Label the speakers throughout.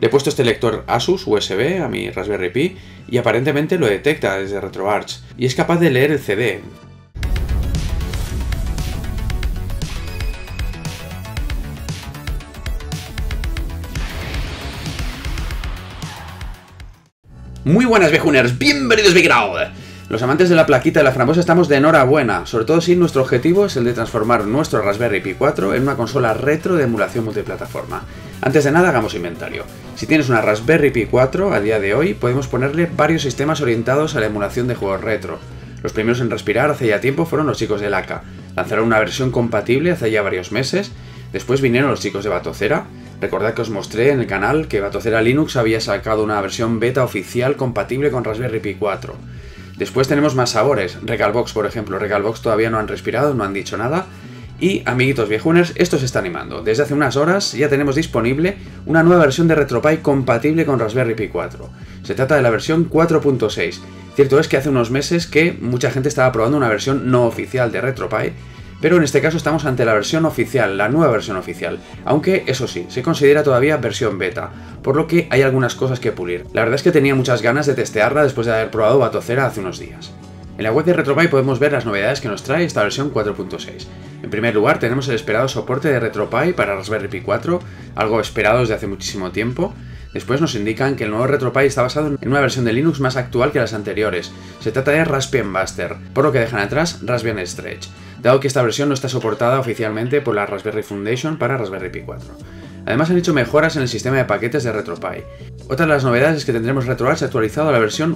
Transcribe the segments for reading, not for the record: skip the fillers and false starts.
Speaker 1: Le he puesto este lector Asus USB a mi Raspberry Pi y aparentemente lo detecta desde RetroArch y es capaz de leer el CD. Muy buenas viejuners, bienvenidos Big Ground. Los amantes de la plaquita de la frambuesa estamos de enhorabuena, sobre todo si nuestro objetivo es el de transformar nuestro Raspberry Pi 4 en una consola retro de emulación multiplataforma. Antes de nada hagamos inventario. Si tienes una Raspberry Pi 4, a día de hoy podemos ponerle varios sistemas orientados a la emulación de juegos retro. Los primeros en respirar hace ya tiempo fueron los chicos de Laka. Lanzaron una versión compatible hace ya varios meses. Después vinieron los chicos de Batocera. Recordad que os mostré en el canal que Batocera Linux había sacado una versión beta oficial compatible con Raspberry Pi 4. Después tenemos más sabores, Recalbox por ejemplo. Recalbox todavía no han respirado, no han dicho nada. Y amiguitos viejuners, esto se está animando. Desde hace unas horas ya tenemos disponible una nueva versión de RetroPie compatible con Raspberry Pi 4. Se trata de la versión 4.6. Cierto es que hace unos meses que mucha gente estaba probando una versión no oficial de RetroPie, pero en este caso estamos ante la versión oficial, la nueva versión oficial, aunque eso sí, se considera todavía versión beta, por lo que hay algunas cosas que pulir. La verdad es que tenía muchas ganas de testearla después de haber probado Batocera hace unos días. En la web de RetroPie podemos ver las novedades que nos trae esta versión 4.6. En primer lugar tenemos el esperado soporte de RetroPie para Raspberry Pi 4, algo esperado desde hace muchísimo tiempo. Después nos indican que el nuevo RetroPie está basado en una versión de Linux más actual que las anteriores. Se trata de Raspbian Buster, por lo que dejan atrás Raspbian Stretch, dado que esta versión no está soportada oficialmente por la Raspberry Foundation para Raspberry Pi 4. Además han hecho mejoras en el sistema de paquetes de RetroPie. Otra de las novedades es que tendremos RetroArch actualizado a la versión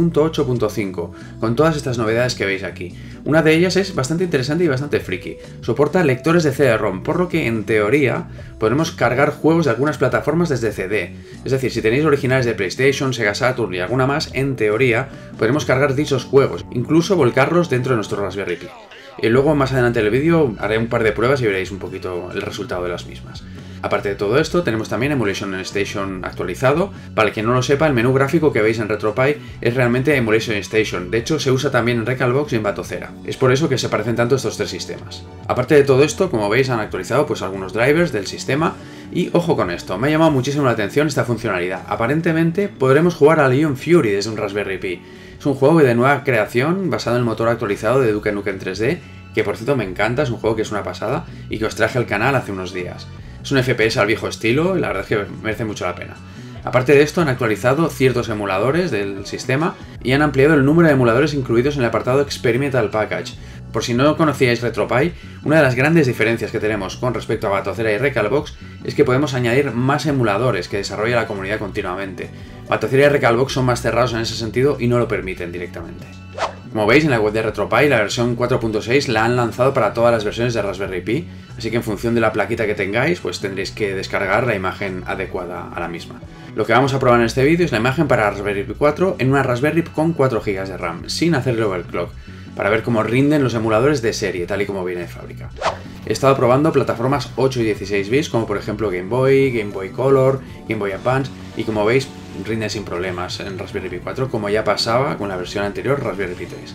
Speaker 1: 1.8.5, con todas estas novedades que veis aquí. Una de ellas es bastante interesante y bastante friki. Soporta lectores de CD-ROM, por lo que en teoría podremos cargar juegos de algunas plataformas desde CD. Es decir, si tenéis originales de PlayStation, Sega Saturn y alguna más, en teoría podremos cargar dichos juegos, incluso volcarlos dentro de nuestro Raspberry Pi. Y luego más adelante en el vídeo haré un par de pruebas y veréis un poquito el resultado de las mismas. Aparte de todo esto, tenemos también Emulation Station actualizado. Para el que no lo sepa, el menú gráfico que veis en RetroPie es realmente Emulation Station. De hecho, se usa también en Recalbox y en Batocera. Es por eso que se parecen tanto estos tres sistemas. Aparte de todo esto, como veis, han actualizado pues algunos drivers del sistema. Y ojo con esto, me ha llamado muchísimo la atención esta funcionalidad. Aparentemente podremos jugar a Legion Fury desde un Raspberry Pi. Es un juego de nueva creación basado en el motor actualizado de Duke Nukem 3D, que por cierto me encanta, es un juego que es una pasada y que os traje al canal hace unos días. Es un FPS al viejo estilo y la verdad es que merece mucho la pena. Aparte de esto han actualizado ciertos emuladores del sistema y han ampliado el número de emuladores incluidos en el apartado Experimental Package. Por si no conocíais RetroPie, una de las grandes diferencias que tenemos con respecto a Batocera y Recalbox es que podemos añadir más emuladores que desarrolla la comunidad continuamente. Batocera y Recalbox son más cerrados en ese sentido y no lo permiten directamente. Como veis, en la web de RetroPie la versión 4.6 la han lanzado para todas las versiones de Raspberry Pi, así que en función de la plaquita que tengáis, pues tendréis que descargar la imagen adecuada a la misma. Lo que vamos a probar en este vídeo es la imagen para Raspberry Pi 4 en una Raspberry con 4 GB de RAM, sin hacerle overclock, para ver cómo rinden los emuladores de serie, tal y como viene de fábrica. He estado probando plataformas 8 y 16 bits, como por ejemplo Game Boy Color, Game Boy Advance, y como veis, rinde sin problemas en Raspberry Pi 4, como ya pasaba con la versión anterior Raspberry Pi 3.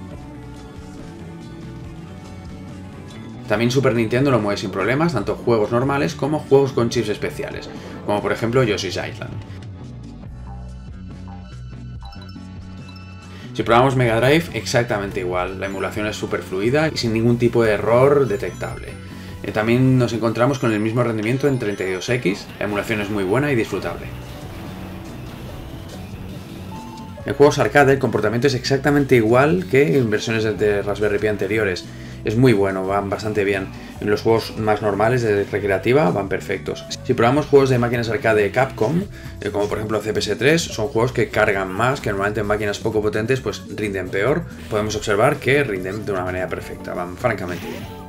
Speaker 1: También Super Nintendo lo mueve sin problemas, tanto juegos normales como juegos con chips especiales, como por ejemplo Yoshi's Island. Si probamos Mega Drive, exactamente igual, la emulación es súper fluida y sin ningún tipo de error detectable. También nos encontramos con el mismo rendimiento en 32X, la emulación es muy buena y disfrutable. En juegos arcade el comportamiento es exactamente igual que en versiones de Raspberry Pi anteriores. Es muy bueno, van bastante bien. En los juegos más normales de recreativa van perfectos. Si probamos juegos de máquinas arcade de Capcom, como por ejemplo CPS3, son juegos que cargan más, que normalmente en máquinas poco potentes pues rinden peor. Podemos observar que rinden de una manera perfecta, van francamente bien.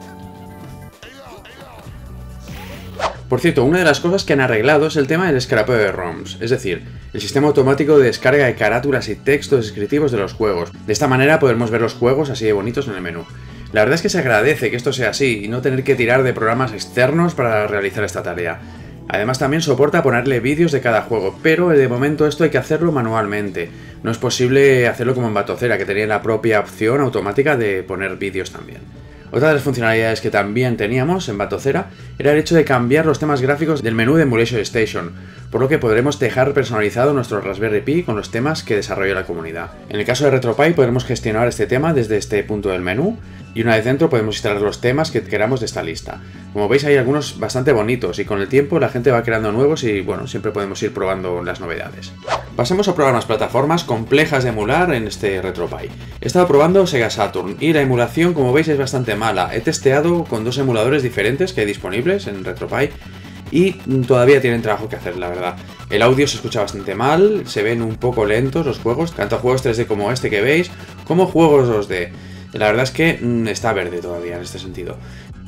Speaker 1: Por cierto, una de las cosas que han arreglado es el tema del escrapeo de ROMs, es decir, el sistema automático de descarga de carátulas y textos descriptivos de los juegos. De esta manera podremos ver los juegos así de bonitos en el menú. La verdad es que se agradece que esto sea así y no tener que tirar de programas externos para realizar esta tarea. Además también soporta ponerle vídeos de cada juego, pero de momento esto hay que hacerlo manualmente. No es posible hacerlo como en Batocera, que tenía la propia opción automática de poner vídeos también. Otra de las funcionalidades que también teníamos en Batocera era el hecho de cambiar los temas gráficos del menú de Emulation Station, por lo que podremos dejar personalizado nuestro Raspberry Pi con los temas que desarrolla la comunidad. En el caso de RetroPie podremos gestionar este tema desde este punto del menú, y una vez dentro podemos instalar los temas que queramos de esta lista. Como veis hay algunos bastante bonitos y con el tiempo la gente va creando nuevos y bueno, siempre podemos ir probando las novedades. Pasemos a probar unas plataformas complejas de emular en este RetroPie. He estado probando Sega Saturn y la emulación, como veis, es bastante mala. He testeado con dos emuladores diferentes que hay disponibles en RetroPie y todavía tienen trabajo que hacer, la verdad. El audio se escucha bastante mal, se ven un poco lentos los juegos, tanto juegos 3D como este que veis, como juegos 2D. La verdad es que está verde todavía en este sentido.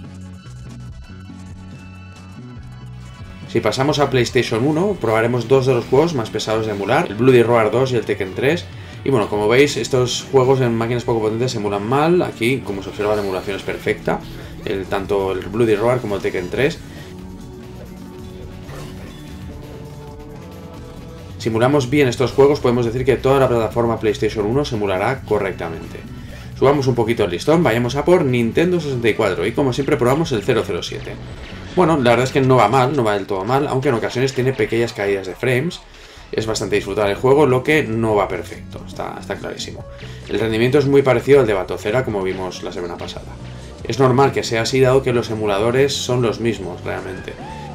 Speaker 1: Si pasamos a PlayStation 1, probaremos dos de los juegos más pesados de emular, el Bloody Roar 2 y el Tekken 3. Y bueno, como veis, estos juegos en máquinas poco potentes se emulan mal. Aquí, como se observa, la emulación es perfecta, tanto el Bloody Roar como el Tekken 3. Si emulamos bien estos juegos, podemos decir que toda la plataforma PlayStation 1 se emulará correctamente. Subamos un poquito el listón, vayamos a por Nintendo 64 y como siempre probamos el 007. Bueno, la verdad es que no va mal, no va del todo mal, aunque en ocasiones tiene pequeñas caídas de frames. Es bastante disfrutable el juego, lo que no va perfecto, está clarísimo. El rendimiento es muy parecido al de Batocera, como vimos la semana pasada. Es normal que sea así, dado que los emuladores son los mismos realmente.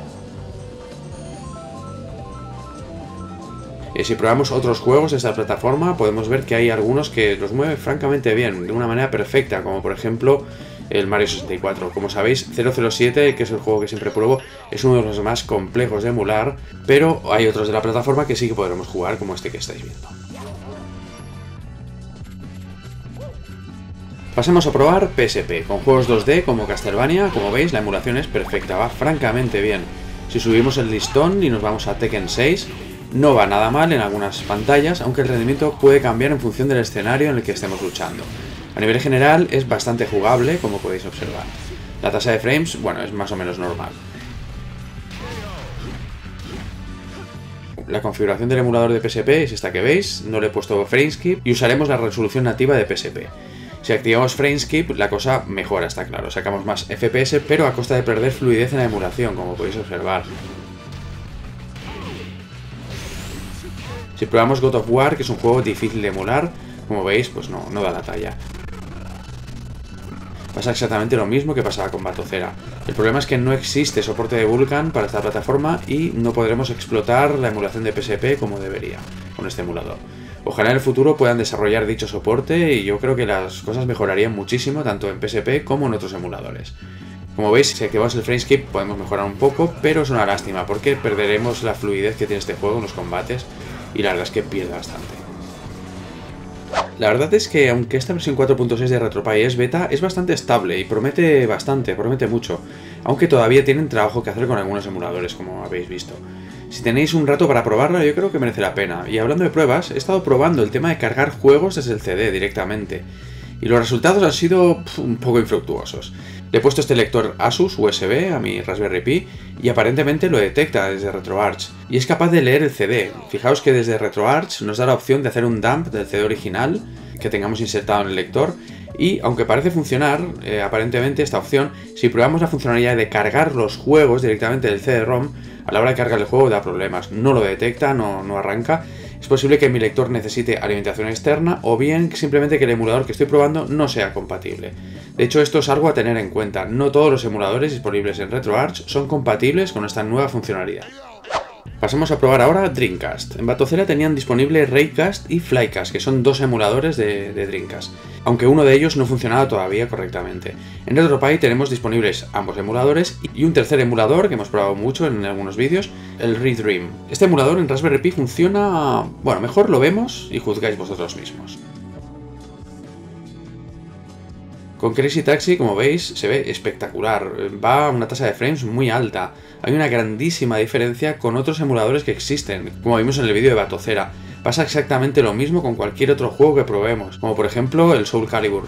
Speaker 1: Si probamos otros juegos de esta plataforma, podemos ver que hay algunos que los mueve francamente bien, de una manera perfecta, como por ejemplo el Mario 64. Como sabéis, 007, que es el juego que siempre pruebo, es uno de los más complejos de emular, pero hay otros de la plataforma que sí que podremos jugar, como este que estáis viendo. Pasemos a probar PSP, con juegos 2D como Castlevania. Como veis, la emulación es perfecta, va francamente bien. Si subimos el listón y nos vamos a Tekken 6, no va nada mal en algunas pantallas, aunque el rendimiento puede cambiar en función del escenario en el que estemos luchando. A nivel general es bastante jugable, como podéis observar. La tasa de frames, bueno, es más o menos normal. La configuración del emulador de PSP es esta que veis, no le he puesto frameskip y usaremos la resolución nativa de PSP. Si activamos frameskip, la cosa mejora, está claro, sacamos más FPS, pero a costa de perder fluidez en la emulación, como podéis observar. Si probamos God of War, que es un juego difícil de emular, como veis, pues no da la talla. Pasa exactamente lo mismo que pasaba con Batocera. El problema es que no existe soporte de Vulkan para esta plataforma y no podremos explotar la emulación de PSP como debería con este emulador. Ojalá en el futuro puedan desarrollar dicho soporte y yo creo que las cosas mejorarían muchísimo tanto en PSP como en otros emuladores. Como veis, si activamos el frameskip podemos mejorar un poco, pero es una lástima porque perderemos la fluidez que tiene este juego en los combates y la verdad es que pierde bastante. La verdad es que aunque esta versión 4.6 de RetroPie es beta, es bastante estable y promete bastante, promete mucho, aunque todavía tienen trabajo que hacer con algunos emuladores, como habéis visto. Si tenéis un rato para probarla, yo creo que merece la pena. Y hablando de pruebas, he estado probando el tema de cargar juegos desde el CD directamente, y los resultados han sido un poco infructuosos. Le he puesto este lector Asus USB a mi Raspberry Pi y aparentemente lo detecta desde RetroArch y es capaz de leer el CD. Fijaos que desde RetroArch nos da la opción de hacer un dump del CD original que tengamos insertado en el lector y aunque parece funcionar, aparentemente esta opción, si probamos la funcionalidad de cargar los juegos directamente del CD-ROM, a la hora de cargar el juego da problemas, no lo detecta, no arranca. Es posible que mi lector necesite alimentación externa o bien simplemente que el emulador que estoy probando no sea compatible. De hecho, esto es algo a tener en cuenta. No todos los emuladores disponibles en RetroArch son compatibles con esta nueva funcionalidad. Pasemos a probar ahora Dreamcast. En Batocera tenían disponible Raycast y Flycast, que son dos emuladores de Dreamcast, aunque uno de ellos no funcionaba todavía correctamente. En RetroPie tenemos disponibles ambos emuladores y un tercer emulador que hemos probado mucho en algunos vídeos, el ReDream. Este emulador en Raspberry Pi funciona... bueno, mejor lo vemos y juzgáis vosotros mismos. Con Crazy Taxi, como veis, se ve espectacular, va a una tasa de frames muy alta. Hay una grandísima diferencia con otros emuladores que existen, como vimos en el vídeo de Batocera. Pasa exactamente lo mismo con cualquier otro juego que probemos, como por ejemplo el Soul Calibur.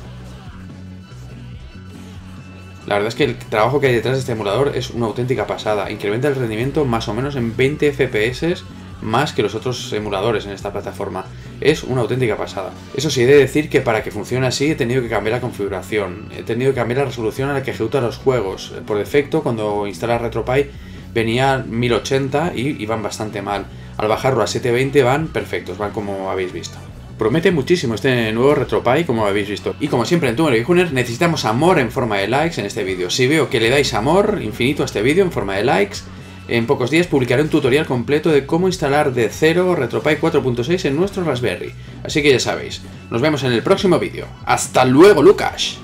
Speaker 1: La verdad es que el trabajo que hay detrás de este emulador es una auténtica pasada, incrementa el rendimiento más o menos en 20 FPS más que los otros emuladores en esta plataforma. es una auténtica pasada. Eso sí, he de decir que para que funcione así he tenido que cambiar la configuración, he tenido que cambiar la resolución a la que ejecuta los juegos. Por defecto, cuando instalas RetroPie venía 1080 y iban bastante mal. Al bajarlo a 720 van perfectos, van como habéis visto. Promete muchísimo este nuevo RetroPie, como habéis visto. Y como siempre en Tumblr Viejuners, necesitamos amor en forma de likes en este vídeo. Si veo que le dais amor infinito a este vídeo en forma de likes, en pocos días publicaré un tutorial completo de cómo instalar de cero RetroPie 4.6 en nuestro Raspberry. Así que ya sabéis, nos vemos en el próximo vídeo. ¡Hasta luego, Lucas!